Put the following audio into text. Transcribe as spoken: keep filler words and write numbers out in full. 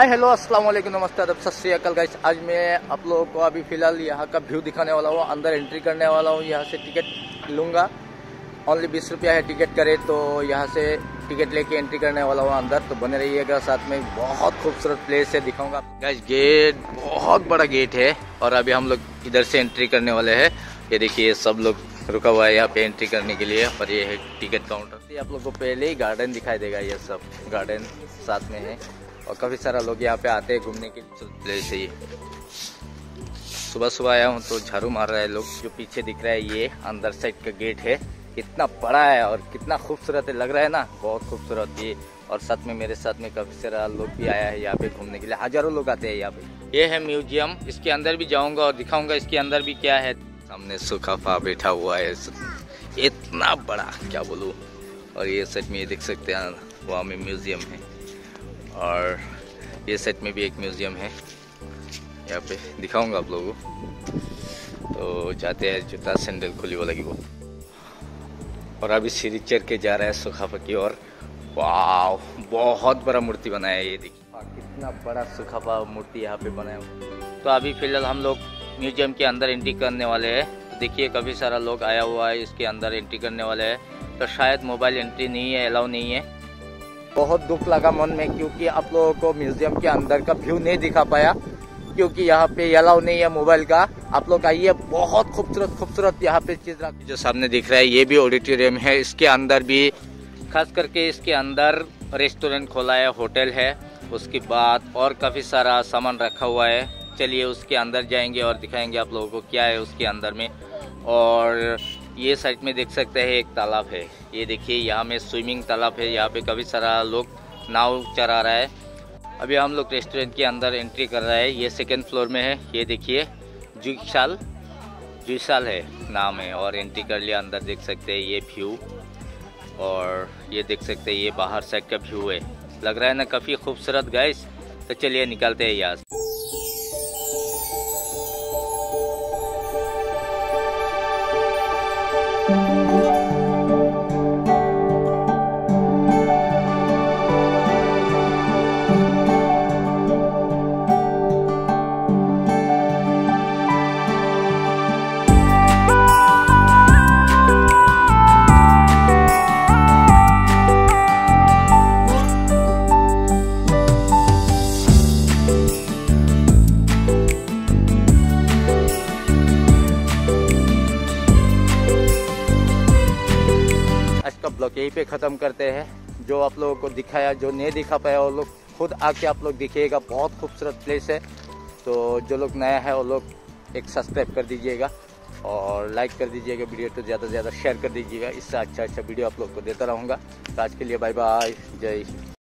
Hi hello अस्सलाम वालेकुम नमस्ते अदब सत श्री अकाल गाइस। आज मैं आप लोगों को अभी फ़िलहाल यहाँ का व्यू दिखाने वाला हूँ। अंदर एंट्री करने वाला हूँ। यहाँ से टिकट लूँगा। ओनली बीस रुपया है टिकट करे, तो यहाँ से टिकट लेके एंट्री करने वाला हूँ अंदर। तो बने रहिएगा साथ में। बहुत खूबसूरत प्लेस है, दिखाऊंगा गाइस। गेट बहुत बड़ा गेट है और अभी हम लोग इधर से एंट्री करने वाले हैं। ये देखिए सब लोग रुका हुआ है यहाँ पे एंट्री करने के लिए। और ये है टिकट काउंटर। आप लोग को पहले ही गार्डन दिखाई देगा। ये सब गार्डन साथ में है और काफ़ी सारा लोग यहाँ पे आते हैं घूमने के लिए। प्लेस है ये। सुबह सुबह आया हूँ तो झाड़ू मार रहा है लोग। जो पीछे दिख रहा है ये अंदर साइड का गेट है। कितना बड़ा है और कितना खूबसूरत है, लग रहा है ना, बहुत खूबसूरत ये। और साथ में मेरे साथ में काफ़ी सारा लोग भी आया है यहाँ पे घूमने के लिए। हजारों लोग आते हैं यहाँ पे। ये है म्यूजियम। इसके अंदर भी जाऊँगा और दिखाऊँगा इसके अंदर भी क्या है। सामने सुखाफा बैठा हुआ है, इतना बड़ा क्या बोलूँ। और ये साइड में ये देख सकते हैं, वहाँ में म्यूजियम है। और ये सेट में भी एक म्यूजियम है, यहाँ पे दिखाऊंगा आप लोगों को। तो जाते हैं, जूता सैंडल खुली वो लगी वो। और अभी सीढ़ी चढ़ के जा रहा है सुखाफा की ओर। वाह, बहुत बड़ा मूर्ति बनाया है ये देखिए। कितना बड़ा सुखाफा मूर्ति यहाँ पे बनाया हुआ। तो अभी फिलहाल हम लोग म्यूजियम के अंदर एंट्री करने वाले हैं। तो देखिए काफ़ी सारा लोग आया हुआ है, इसके अंदर एंट्री करने वाले हैं। तो शायद मोबाइल एंट्री नहीं है, अलाउ नहीं है। बहुत दुख लगा मन में, क्योंकि आप लोगों को म्यूजियम के अंदर का व्यू नहीं दिखा पाया, क्योंकि यहाँ पे अलाउ नहीं है मोबाइल का। आप लोग आइए, बहुत खूबसूरत खूबसूरत यहाँ पे चीज रखी। जो सामने दिख रहा है ये भी ऑडिटोरियम है। इसके अंदर भी खास करके इसके अंदर रेस्टोरेंट खोला है, होटल है। उसके बाद और काफ़ी सारा सामान रखा हुआ है। चलिए उसके अंदर जाएंगे और दिखाएंगे आप लोगों को क्या है उसके अंदर में। और ये साइड में देख सकते हैं एक तालाब है। ये देखिए यहाँ में स्विमिंग तालाब है। यहाँ पे काफ़ी सारा लोग नाव चला रहा है। अभी हम लोग रेस्टोरेंट के अंदर एंट्री कर रहे हैं। ये सेकंड फ्लोर में है। ये देखिए जुईसाल जुईसाल है नाम है। और एंट्री कर लिया अंदर। देख सकते हैं ये व्यू। और ये देख सकते हैं ये बाहर साइड का व्यू है। लग रहा है ना काफ़ी खूबसूरत गाइस। तो चलिए निकलते हैं यहाँ से। ब्लॉग यहीं पे ख़त्म करते हैं। जो आप लोगों को दिखाया, जो नहीं दिखा पाया वो लोग खुद आके आप लोग देखिएगा। बहुत खूबसूरत प्लेस है। तो जो लोग नया है वो लोग एक सब्सक्राइब कर दीजिएगा और लाइक कर दीजिएगा। वीडियो तो ज़्यादा से ज़्यादा शेयर कर दीजिएगा। इससे अच्छा अच्छा वीडियो आप लोग को देता रहूँगा। तो आज के लिए बाय बाय, जय हिंद।